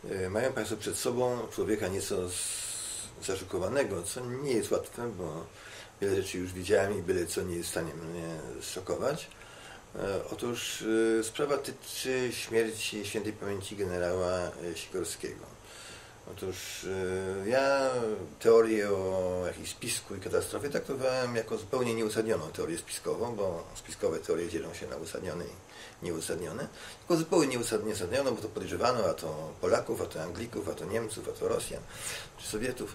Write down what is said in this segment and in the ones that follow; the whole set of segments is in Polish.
Mają Państwo przed sobą człowieka nieco zaszokowanego, co nie jest łatwe, bo wiele rzeczy już widziałem i byle co nie jest w stanie mnie zszokować. Otóż sprawa tyczy śmierci świętej pamięci generała Sikorskiego. Otóż ja teorię o jakimś spisku i katastrofie traktowałem jako zupełnie nieuzasadnioną teorię spiskową, bo spiskowe teorie dzielą się na uzasadnione i nieuzasadnione. Tylko zupełnie nieuzasadnioną, bo to podejrzewano, a to Polaków, a to Anglików, a to Niemców, a to Rosjan, czy Sowietów.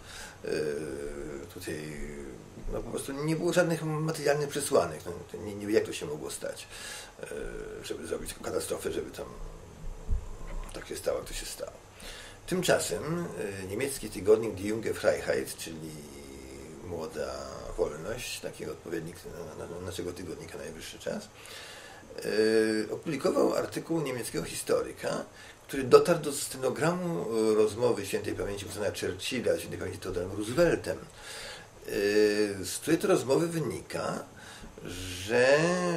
Tutaj no, po prostu nie było żadnych materialnych przesłanek. No, nie wiem, jak to się mogło stać, żeby zrobić taką katastrofę, żeby tam tak się stało, jak to się stało. Tymczasem niemiecki tygodnik Die Junge Freiheit, czyli Młoda Wolność, taki odpowiednik naszego tygodnika Najwyższy Czas, opublikował artykuł niemieckiego historyka, który dotarł do stenogramu rozmowy świętej pamięci Winston Churchilla, świętej pamięci Theodorem Rooseveltem, z której to rozmowy wynika, że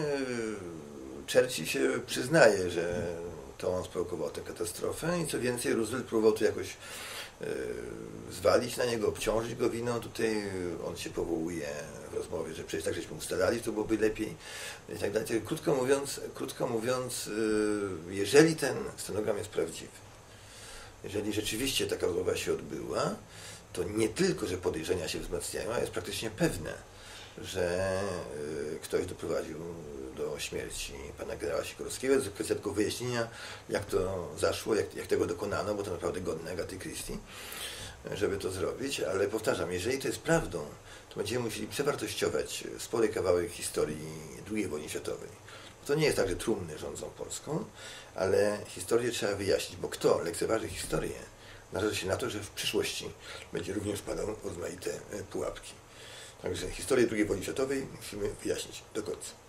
Churchill się przyznaje, że to on sprowokował tę katastrofę i co więcej Roosevelt próbował to jakoś zwalić na niego, obciążyć go winą. Tutaj on się powołuje w rozmowie, że przecież tak żeśmy ustalali, to byłoby lepiej i tak dalej. Krótko mówiąc, jeżeli ten stenogram jest prawdziwy, jeżeli rzeczywiście taka rozmowa się odbyła, to nie tylko, że podejrzenia się wzmacniają, a jest praktycznie pewne, że ktoś doprowadził do śmierci pana generała Sikorskiego. To jest kwestia tylko wyjaśnienia, jak to zaszło, jak tego dokonano, bo to naprawdę godne Agaty Christie, żeby to zrobić, ale powtarzam, jeżeli to jest prawdą, to będziemy musieli przewartościować spory kawałek historii II wojny światowej. To nie jest tak, że trumny rządzą Polską, ale historię trzeba wyjaśnić, bo kto lekceważy historię, naraża się na to, że w przyszłości będzie również wpadał w rozmaite pułapki. Także historię II wojny światowej musimy wyjaśnić do końca.